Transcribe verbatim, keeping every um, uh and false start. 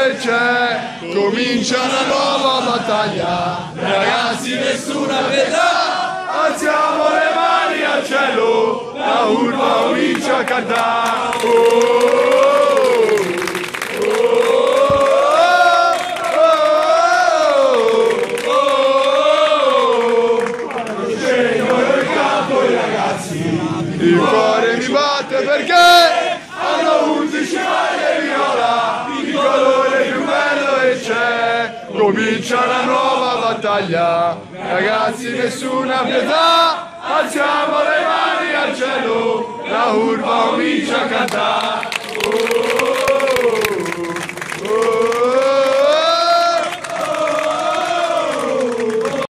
e c'è, comincia una nuova battaglia, ragazzi nessuna pietà, alziamo le mani al cielo, la urba comincia a cantare. Oh! Il cuore mi batte perché hanno undici maglie viola, il colore più bello e c'è, comincia una nuova battaglia, ragazzi nessuna pietà, alziamo le mani al cielo, la urba comincia a cantare. Oh.